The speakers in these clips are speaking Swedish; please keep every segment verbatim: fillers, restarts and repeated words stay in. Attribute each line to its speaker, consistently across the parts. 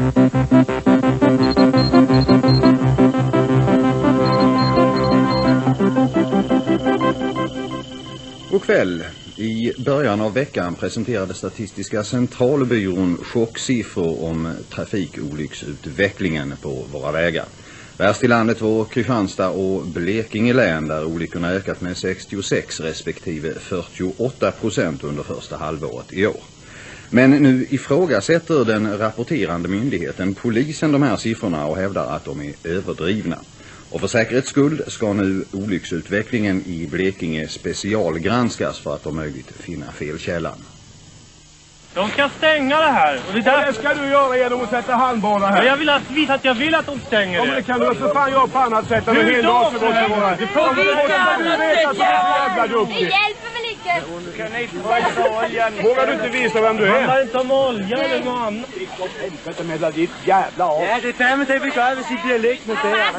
Speaker 1: God kväll. I början av veckan presenterade Statistiska centralbyrån chocksiffror om trafikolycksutvecklingen på våra vägar. Värst i landet var Kristianstad och Blekinge län, där olyckorna ökat med sextiosex respektive fyrtioåtta procent under första halvåret i år. Men nu ifrågasätter den rapporterande myndigheten polisen de här siffrorna och hävdar att de är överdrivna. Och för säkerhets skull ska nu olycksutvecklingen i Blekinge specialgranskas för att om möjligt finna felkällan.
Speaker 2: De ska stänga det här. Och det, där...
Speaker 3: det ska du göra genom att sätta handbana här.
Speaker 2: Ja, jag vill att, visa att jag vill att de stänger det.
Speaker 3: Ja, men det kan du för fan göra på annat sätt.
Speaker 2: Hur
Speaker 3: hel
Speaker 2: då?
Speaker 3: dag så gott det vara.
Speaker 2: Det får vi
Speaker 3: veta så jävla duktig.
Speaker 4: Det hjälper väl inte?
Speaker 3: Du kan inte vara oljan. Vågar du inte visa vem du är?
Speaker 2: Det handlar inte om olja eller något annat.
Speaker 3: Helvete med ditt jävla av.
Speaker 5: Ja, det är fem till vi går hvis I bliver liggende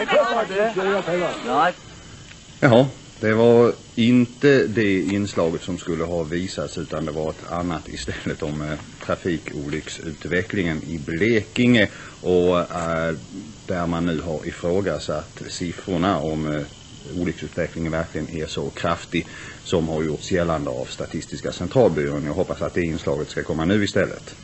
Speaker 5: der.
Speaker 1: Jaha, det var inte det inslaget som skulle ha visats, utan det var ett annat istället om eh, trafikolycksutvecklingen i Blekinge, och eh, där man nu har ifrågasatt siffrorna om eh, olycksutvecklingen verkligen är så kraftig som har gjorts gällande av Statistiska centralbyrån. Jag hoppas att det inslaget ska komma nu istället.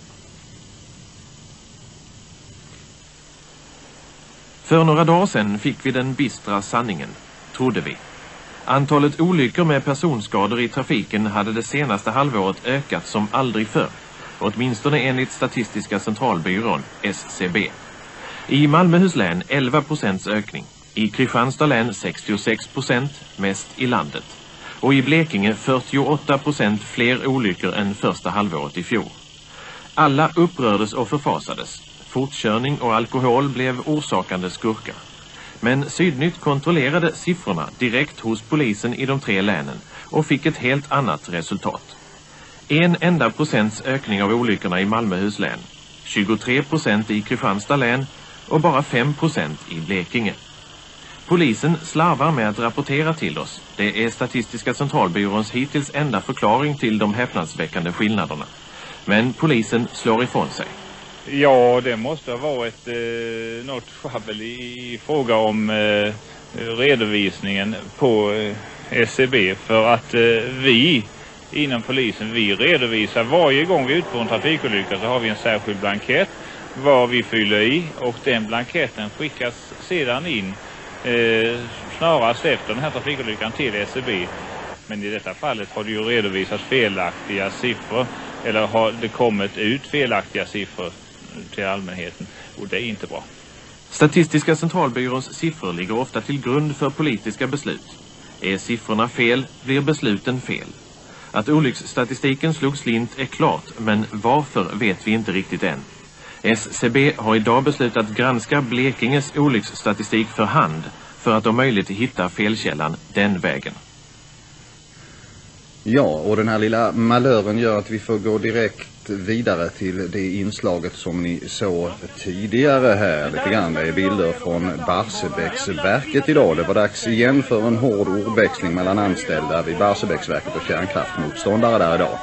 Speaker 6: För några dagar sedan fick vi den bistra sanningen, trodde vi. Antalet olyckor med personskador i trafiken hade det senaste halvåret ökat som aldrig förr, åtminstone enligt Statistiska centralbyrån, S C B. I Malmöhus län elva procents ökning, i Kristianstad län sextiosex procent, mest i landet, och i Blekinge fyrtioåtta procent fler olyckor än första halvåret i fjol. Alla upprördes och förfasades. Fortkörning och alkohol blev orsakande skurkar. Men Sydnytt kontrollerade siffrorna direkt hos polisen i de tre länen och fick ett helt annat resultat. En enda procents ökning av olyckorna i Malmöhus län, tjugotre procent i Kristianstad län och bara fem procent i Blekinge. Polisen slarvar med att rapportera till oss. Det är Statistiska centralbyråns hittills enda förklaring till de häpnadsväckande skillnaderna. Men polisen slår ifrån sig.
Speaker 7: Ja, det måste ha varit eh, något schabbel i, i fråga om eh, redovisningen på eh, S C B, för att eh, vi inom polisen, vi redovisar varje gång vi utför en trafikolycka, så har vi en särskild blankett var vi fyller i, och den blanketten skickas sedan in eh, snarast efter den här trafikolyckan till S C B. Men i detta fallet har det ju redovisats felaktiga siffror, eller har det kommit ut felaktiga siffror till allmänheten, och det är inte bra.
Speaker 6: Statistiska centralbyråns siffror ligger ofta till grund för politiska beslut. Är siffrorna fel, blir besluten fel. Att olycksstatistiken slog slint är klart, men varför vet vi inte riktigt än. S C B har idag beslutat granska Blekinges olycksstatistik för hand för att om möjligt hitta felkällan den vägen.
Speaker 1: Ja, och den här lilla malören gör att vi får gå direkt vidare till det inslaget som ni såg tidigare här lite grann. Det är bilder från Barsebäcksverket idag. Det var dags igen för en hård ordväxling mellan anställda vid Barsebäcksverket och kärnkraftmotståndare där idag.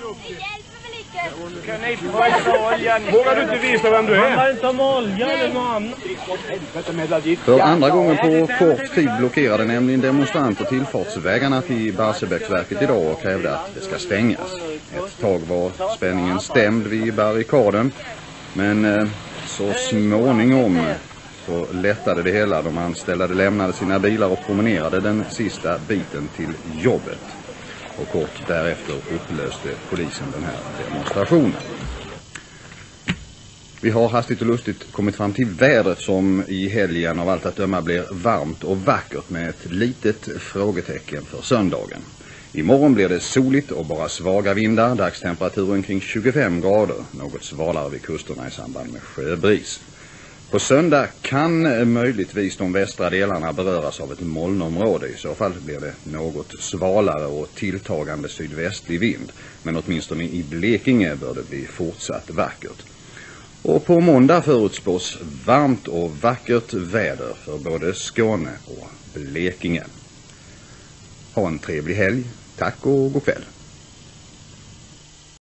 Speaker 3: Du kan inte vara oljan. Vågar du inte visa vem du är?
Speaker 2: Det handlar inte om olja eller något annat.
Speaker 1: För andra gången på kort tid blockerade nämligen demonstranter tillfartsvägarna till Barsebäcksverket idag och krävde att det ska stängas. Ett tag var spänningen stämd vid barrikaden, men eh, så småningom så lättade det hela. De anställda lämnade sina bilar och promenerade den sista biten till jobbet. Och kort därefter upplöste polisen den här demonstrationen. Vi har hastigt och lustigt kommit fram till vädret som i helgen av allt att döma blir varmt och vackert med ett litet frågetecken för söndagen. Imorgon blir det soligt och bara svaga vindar, dagstemperaturen kring tjugofem grader, något svalare vid kusterna i samband med sjöbris. På söndag kan möjligtvis de västra delarna beröras av ett molnområde. I så fall blir det något svalare och tilltagande sydvästlig vind. Men åtminstone i Blekinge bör det bli fortsatt vackert. Och på måndag förutspås varmt och vackert väder för både Skåne och Blekinge. Ha en trevlig helg. Tack och god kväll.